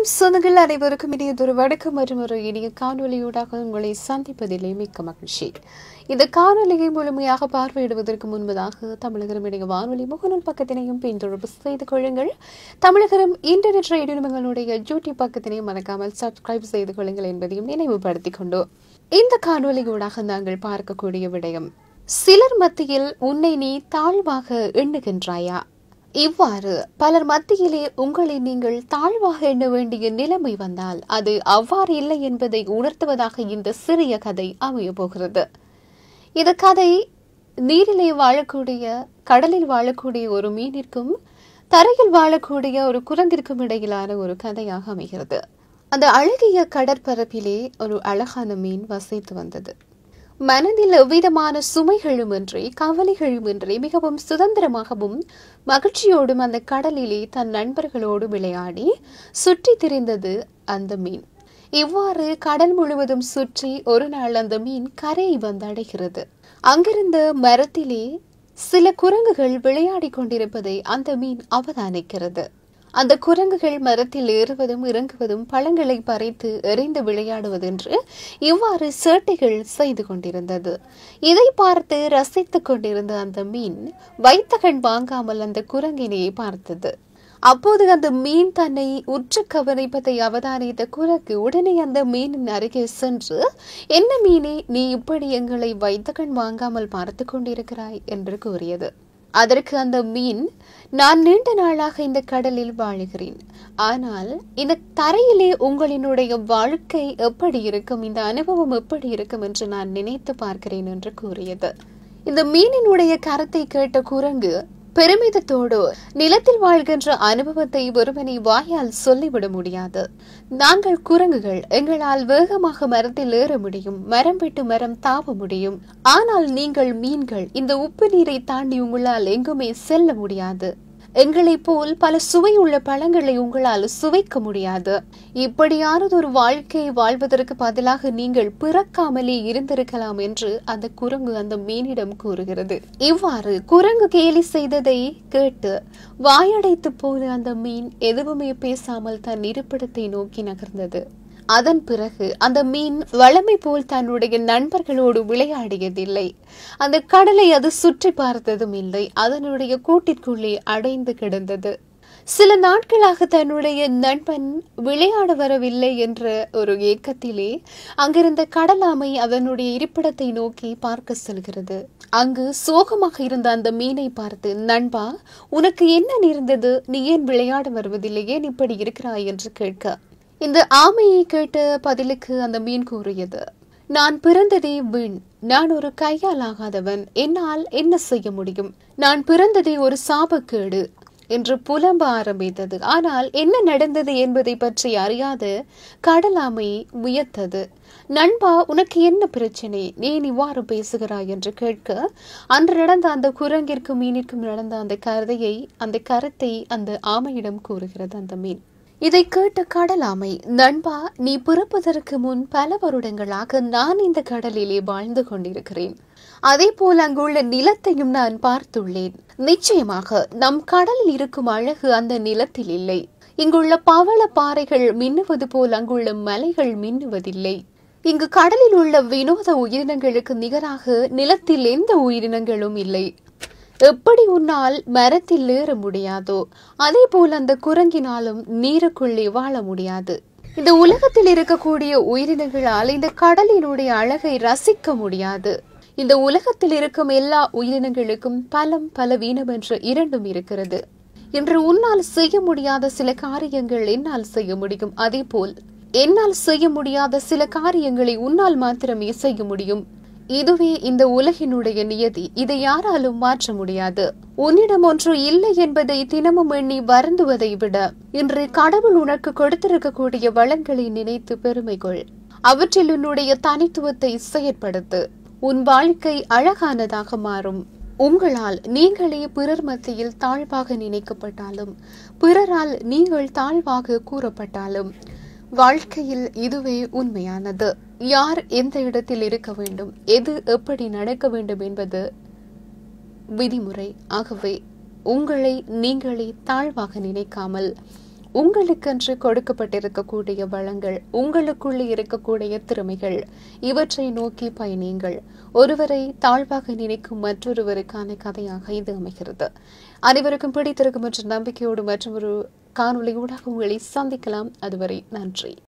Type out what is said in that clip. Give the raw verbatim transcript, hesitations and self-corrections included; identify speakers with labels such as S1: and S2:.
S1: வணக்கம் சொந்தங்கள் அனைவருக்கும் இனியதொரு வணக்கம் மற்றும் ஒரு இனிய காணொலியூடாக உங்களை சந்திப்பதிலே மிக்க மகிழ்ச்சி. இந்த காணொலியை முழுமையாக பார்வையிடுவதற்கு முன்பதாக தமிழகரம் இணைய வானொலி முகநூல் பக்கத்தினையும் பின்தொடர்பு செய்து கொள்ளுங்கள். தமிழகரம் இன்டர்நெட் ரேடியோ நிறுவனங்களுடைய யூடியூப் பக்கத்தினையும் மறக்காமல் சப்ஸ்கிரைப் செய்து கொள்ளுங்கள் என்பதையும் நினைவுபடுத்திக் கொண்டு இந்த காணொலியூடாக நாங்கள் பார்க்கக்கூடிய விடயம், சிலர் மத்தியில் உன்னை நீ தாழ்வாக எண்ணுகின்றாயா? இவ்வாறு பலர் மத்தியிலே உங்களை நீங்கள் தாழ்வாக எண்ண வேண்டிய நிலைமை வந்தால் அது அவ்வாறு இல்லை என்பதை உணர்த்துவதாக இந்த சிறிய கதை அமைய போகிறது. இந்த கதை நீரிலே வாழக்கூடிய, கடலில் வாழக்கூடிய ஒரு மீனிற்கும் தரையில் வாழக்கூடிய ஒரு குரங்கிற்கும் இடையிலான ஒரு கதையாக அமைகிறது. அந்த அழகிய கடற்பரப்பிலே ஒரு அழகான மீன் வசித்து வந்தது. மனதில் எவ்விதமான சுமைகளுமின்றி கவலைகளுமின்றி மிகவும் சுதந்திரமாகவும் மகிழ்ச்சியோடும் அந்த கடலிலே தன் நண்பர்களோடு விளையாடி சுற்றி திரிந்தது அந்த மீன். இவ்வாறு கடல் முழுவதும் சுற்றி ஒரு நாள் அந்த மீன் கரையை வந்து அடைகிறது. அங்கிருந்த மரத்திலே சில குரங்குகள் விளையாடி கொண்டிருப்பதை அந்த மீன் அவதானிக்கிறது. அந்த குரங்குகள் மரத்தில் ஏறுவதும் இறங்குவதும் பழங்களை பறித்து எறிந்து விளையாடுவதென்று இவ்வாறு சேட்டைகள் செய்து கொண்டிருந்தது. இதை பார்த்து ரசித்துக் கொண்டிருந்த அந்த மீன் வைத்த கண் வாங்காமல் அந்த குரங்கினையை பார்த்தது. அப்போது அந்த மீன் தன்னை உற்று கவனிப்பதை அவதானித்த குரங்கு உடனே அந்த மீனின் அருகே சென்று, என்ன மீனே, நீ இப்படி எங்களை வைத்த கண் வாங்காமல் பார்த்து கொண்டிருக்கிறாய் என்று கூறியது. அதற்கு அந்த மீன், நான் நீண்ட நாளாக இந்த கடலில் வாழுகிறேன், ஆனால் இந்த தரையிலே உங்களினுடைய வாழ்க்கை எப்படி இருக்கும், இந்த அனுபவம் எப்படி இருக்கும் என்று நான் நினைத்து பார்க்கிறேன் என்று கூறியது. இந்த மீனினுடைய கருத்தை கேட்ட குரங்கு பெருமிதத்தோடு, நிலத்தில் வாழ்கின்ற அனுபவத்தை ஒருவனை வாயால் சொல்லிவிட முடியாது. நாங்கள் குரங்குகள், எங்களால் வேகமாக மரத்தில் ஏற முடியும், மரம் விட்டு மரம் தாவ முடியும். ஆனால் நீங்கள் மீன்கள், இந்த உப்பு நீரை தாண்டி உங்களால் எங்குமே செல்ல முடியாது. எங்களை போல் பல சுவையுள்ள பழங்களை உங்களால் சுவைக்க முடியாது. இப்படியானது ஒரு வாழ்க்கையை வாழ்வதற்கு பதிலாக நீங்கள் பிறக்காமலே இருந்திருக்கலாம் என்று அந்த குரங்கு அந்த மீனிடம் கூறுகிறது. இவ்வாறு குரங்கு கேலி செய்ததை கேட்டு வாயடைத்து போன அந்த மீன் எதுவுமே பேசாமல் தன் இருப்பிடத்தை நோக்கி நகர்ந்தது. அதன் பிறகு அந்த மீன் வளமை போல் தன்னுடைய நண்பர்களோடு விளையாடியதில்லை. அந்த கடலை அது சுற்றி பார்த்ததும் இல்லை. அதனுடைய கூட்டிற்குள்ளே அடைந்து கிடந்தது. சில நாட்களாக தன்னுடைய நண்பன் விளையாட வரவில்லை என்ற ஒரு ஏக்கத்திலே அங்கிருந்த கடலாமை அதனுடைய இருப்பிடத்தை நோக்கி பார்க்க செல்கிறது. அங்கு சோகமாக இருந்த அந்த மீனை பார்த்து, நண்பா, உனக்கு என்ன நேர்ந்தது? நீ ஏன் விளையாட வருவதில்லை? ஏன் இப்படி இருக்கிறாய் என்று கேட்க, இந்த ஆமையை கேட்ட பதிலுக்கு அந்த மீன் கூறியது, நான் பிறந்ததே வீண், நான் ஒரு கையால் ஆகாதவன், என்னால் என்ன செய்ய முடியும்? நான் பிறந்ததே ஒரு சாபக்கேடு என்று புலம்ப ஆரம்பித்தது. ஆனால் என்ன நடந்தது என்பதை பற்றி அறியாத கடலாமை வியத்தது. நண்பா, உனக்கு என்ன பிரச்சனை? நீ இவ்வாறு பேசுகிறாய் என்று கேட்க, அன்று நடந்த அந்த குரங்கிற்கும் மீனிற்கும் நடந்த அந்த கதையை, அந்த கருத்தை அந்த ஆமையிடம் கூறுகிறது அந்த மீன். இதை கேட்ட கடலாமை, நண்பா, நீ பிறப்பதற்கு முன் பல வருடங்களாக நான் இந்த கடலிலே வாழ்ந்து கொண்டிருக்கிறேன். அதே போல் அங்குள்ள நிலத்தையும் நான் பார்த்துள்ளேன். நிச்சயமாக நம் கடலில் இருக்கும் அழகு அந்த நிலத்தில் இல்லை. இங்குள்ள பவள பாறைகள் மின்னுவது போல் அங்குள்ள மலைகள் மின்னுவதில்லை. இங்கு கடலில் உள்ள வினோத உயிரினங்களுக்கு நிகராக நிலத்தில் எந்த உயிரினங்களும் இல்லை. எப்படி உன்னால் மரத்தில் ஏற முடியாதோ அதே போல் அந்த குரங்கினாலும் நீருக்குள்ளே வாழ முடியாது. இந்த உலகத்தில் இருக்கக்கூடிய உயிரினங்களால் இந்த கடலினுடைய அழகை ரசிக்க முடியாது. இந்த உலகத்தில் இருக்கும் எல்லா உயிரினங்களுக்கும் பலம் பலவீனம் என்ற இரண்டும் இருக்கிறது. இன்று உன்னால் செய்ய முடியாத சில காரியங்கள் என்னால் செய்ய முடியும். அதே போல் என்னால் செய்ய முடியாத சில காரியங்களை உன்னால் மாத்திரமே செய்ய முடியும். இதுவே இந்த உலகினுடைய நியதி. இதை யாராலும் மாற்ற முடியாது. உன்னிடம் ஒன்று இல்லை என்பதை தினமும் எண்ணி வருந்துவதை விட இன்று கடவுள் உனக்கு கொடுத்திருக்கக்கூடிய வளங்களை நினைத்து பெருமை கொள். அவற்றில் உன்னுடைய தனித்துவத்தை செயற்படுத்து. உன் வாழ்க்கை அழகானதாக மாறும். உங்களால் நீங்களே பிறர் மத்தியில் தாழ்வாக நினைக்கப்பட்டாலும், பிறரால் நீங்கள் தாழ்வாக கூறப்பட்டாலும், வாழ்க்கையில் இதுவே உண்மையானது. யார் எந்த இடத்தில் இருக்க வேண்டும், எது எப்படி நடக்க வேண்டும் என்பது விதிமுறை. ஆகவே உங்களை நீங்களே தாழ்வாக நினைக்காமல் உங்களுக்கென்று கொடுக்கப்பட்டிருக்கக்கூடிய வளங்கள், உங்களுக்குள்ளே இருக்கக்கூடிய திறமைகள், இவற்றை நோக்கி பயணியுங்கள். ஒருவரை தாழ்வாக நினைக்கும் மற்றொருவருக்கான கதையாக இது அமைகிறது. அனைவருக்கும் பிடித்திருக்கும் என்ற நம்பிக்கையோடு மற்றும் ஒரு காணொலியூடாக உங்களை சந்திக்கலாம். அதுவரை நன்றி.